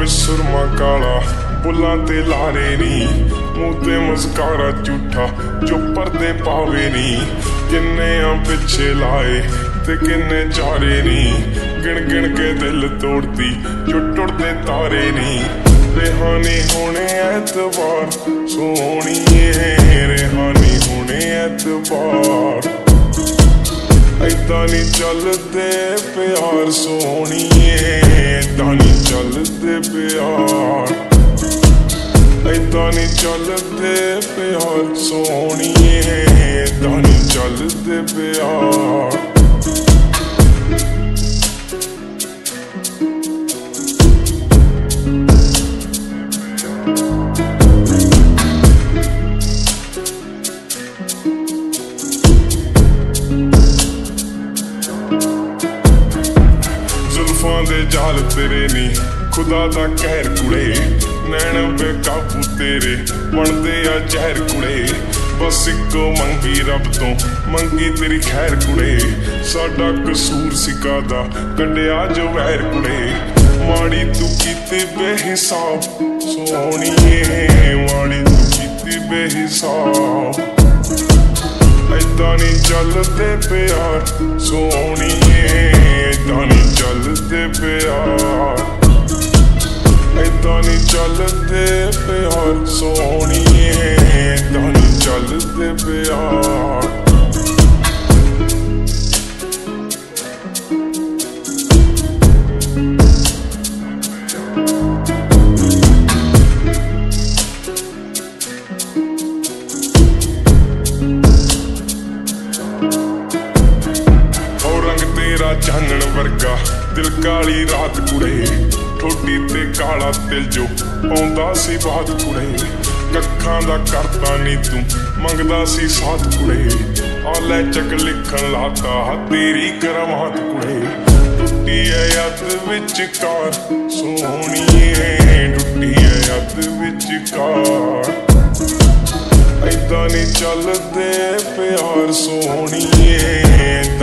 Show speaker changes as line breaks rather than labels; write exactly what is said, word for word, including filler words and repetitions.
ਵਿੱਚ ਸੁਰਮਾ ਕਾਲਾ, ਬੁੱਲਾਂ ਤੇ ਲਾਰੇ ਨੀ, ਮੂੰਹ ਤੇ ਮਸਕਾਰਾ ਝੂਠਾ ਜੋ ਪਰਦੇ ਪਾਵੇ ਨੀ। ਕਿੰਨੇ ਆ ਪਿੱਛੇ ਲਾਏ ਤੇ ਕਿੰਨੇ ਚਾਰੇ ਨੀ, ਗਿਣ ਗਿਣ ਕੇ ਦਿਲ ਤੋੜਦੀ ਜੋ ਟੁੱਟਦੇ ਤਾਰੇ ਨੀ। ਰਿਹਾਨੀ ਹੋਣੇ ਐਤਵਾਰ ਸੋਹਣੀਏ, ਰਿਹਾਨੀ ਹੋਣੇ ਐਤਵਾਰ। ਏਦਾਂ ਨੀ ਚੱਲਦੇ ਪਿਆਰ ਸੋਹਣੀਏ, ਏਦਾਂ ਨੀ ਚੱਲਦੇ ਪਿਆਰ। ਏਦਾਂ ਨੀ ਚੱਲਦੇ ਪਿਆਰ ਸੋਹਣੀਏ, ਏਦਾਂ ਨੀ ਚੱਲਦੇ ਪਿਆਰ। ਜ਼ੁਲਫਾਂ ਦੇ ਜਾਲ ਤੇਰੇ ਨੀ, ਖੁਦਾ ਦਾ ਕਹਿਰ ਕੁੜੇ। ਨੈਣ ਬੇਕਾਬੂ ਤੇਰੇ ਬਣਦੇ ਆ ਜ਼ਹਿਰ ਕੁੜੇ। ਬਸ ਇੱਕੋ ਮੰਗੀ ਰੱਬ ਤੋਂ, ਮੰਗੀ ਤੇਰੀ ਖੈਰ ਕੁੜੇ। ਸਾਡਾ ਕਸੂਰ ਸੀ ਕਾਹਦਾ, ਕੱਢਿਆ ਜੋ ਵੈਰ ਕੁੜੇ। ਮਾੜੀ ਤੂੰ ਕੀਤੀ ਬੇਹਿਸਾਬ ਸੋਹਣੀਏ, ਮਾੜੀ ਤੂੰ ਕੀਤੀ ਬੇਹਿਸਾਬ। ਏਦਾਂ ਨੀ ਚੱਲਦੇ ਪਿਆਰ ਸੋਹਣੀਏ, ਏਦਾਂ ਨੀ ਚੱਲਦੇ ਪਿਆਰ। ਏਦਾਂ ਨੀ ਚੱਲਦੇ ਪਿਆਰ ਸੋਹਣੀਏ, ਏਦਾਂ ਨੀ ਚੱਲਦੇ ਪਿਆਰ। ਤੇਰਾ ਚਾਨਣ ਵਰਗਾ ਦਿਲ ਕਾਲੀ ਰਾਤ ਕੁੜੇ। ਠੋਡੀ ਤੇ ਕਾਲਾ ਤਿਲ ਜੋ ਪਾਉਂਦਾ ਸੀ ਬਾਤ ਕੁੜੇ। ਕੱਖਾਂ ਦਾ ਕਰਤਾ ਨੀ ਤੂੰ ਮੰਗਦਾ ਸੀ ਸਾਥ ਕੁੜੇ। ਆ ਲੈ ਚੱਕ ਲਿਖਣ ਲਾਤਾ ਤੇਰੀ ਕਰਾਮਾਤ ਕੁੜੇ। ਟੁੱਟੀ ਐ ਯਾਦ ਵਿਚਕਾਰ ਸੋਹਣੀਏ, ਟੁੱਟੀ ਐ ਯਾਦ ਵਿਚਕਾਰ। ਏਦਾਂ ਨੀ ਚੱਲਦੇ ਪਿਆਰ ਸੋਹਣੀਏ,